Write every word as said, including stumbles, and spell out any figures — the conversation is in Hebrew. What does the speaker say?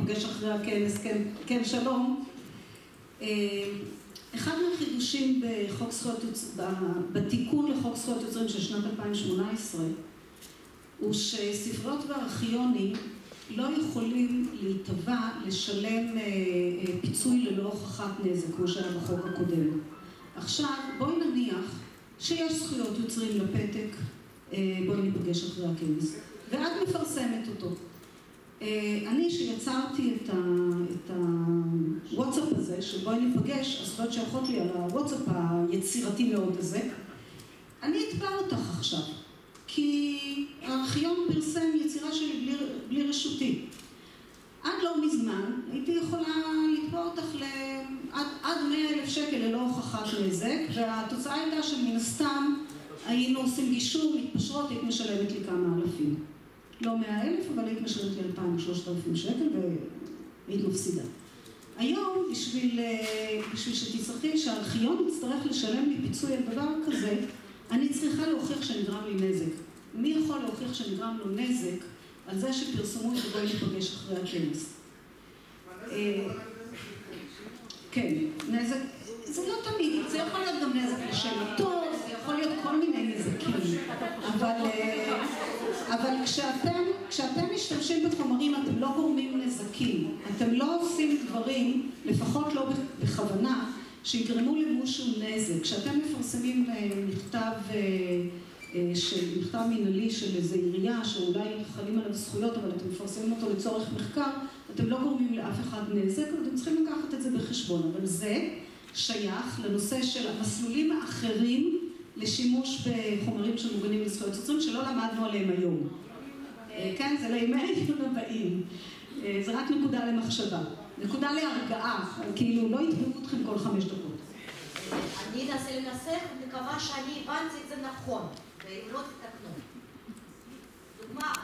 ניפגש אחרי הכנס, כן, כן שלום. אחד מהחידושים בחוק זכויות יוצרים, בתיקון לחוק זכויות יוצרים של שנת אלפיים שמונה עשרה, הוא שספריות וארכיונים לא יכולים להתבע לשלם פיצוי ללא הוכחת נזק, כמו שהיה בחוק הקודם. עכשיו, בואי נניח שיש זכויות יוצרים לפתק, בואי ניפגש אחרי הכנס, ואת מפרסמת אותו. אני שיצרתי את הוואטסאפ הזה, שבואי ניפגש, הזכויות שיכות לי על הוואטסאפ היצירתי מאוד הזה, אני אתבע אותך עכשיו, כי הארכיון פרסם יצירה שלי בלי, בלי רשותי. עד לא מזמן הייתי יכולה לתבוע אותך לעד, עד מאה אלף שקל ללא הוכחת נזק, והתוצאה הייתה שמן הסתם היינו עושים גישור, מתפשרות, היית משלמת לי כמה אלפים. לא מאה אלף, אבל היית משלמת לי אלפיים או שלושת אלפים שקל והיית מפסידה. היום, בשביל, בשביל שתצטרכי שהארכיון יצטרך לשלם לי פיצוי על דבר כזה, אני צריכה להוכיח שנגרם לי נזק. מי יכול להוכיח שנגרם לו נזק על זה שפרסמו את בואי ניפגש אחרי הכנס? כן, נזק, זה לא תמיד, זה יכול להיות גם נזק לשם הטוב, זה יכול להיות כל מיני נזקים, אבל, אבל כשאתם, כשאתם משתמשים בחומרים אתם לא גורמים נזקים, אתם לא עושים דברים, לפחות לא בכוונה, שיגרמו למשהו נזק. כשאתם מפרסמים מכתב, של מכתב מנהלי של איזו עירייה שאולי חלים עליו זכויות, אבל אתם מפרסמים אותו לצורך מחקר, אתם לא גורמים לאף אחד נזק, אבל אתם צריכים לקחת את זה בחשבון. אבל זה שייך לנושא של המסלולים האחרים לשימוש בחומרים שמוגנים לזכויות יוצרים, שלא למדנו עליהם היום. כן, זה לימי העיון הבאים. זה רק נקודה למחשבה. נקודה להרגעה, כאילו לא יתבעו אתכם כל חמש דקות. אני אנסה לנסח ומקווה שאני הבנתי את זה נכון, ואם לא תתקנו. דוגמה,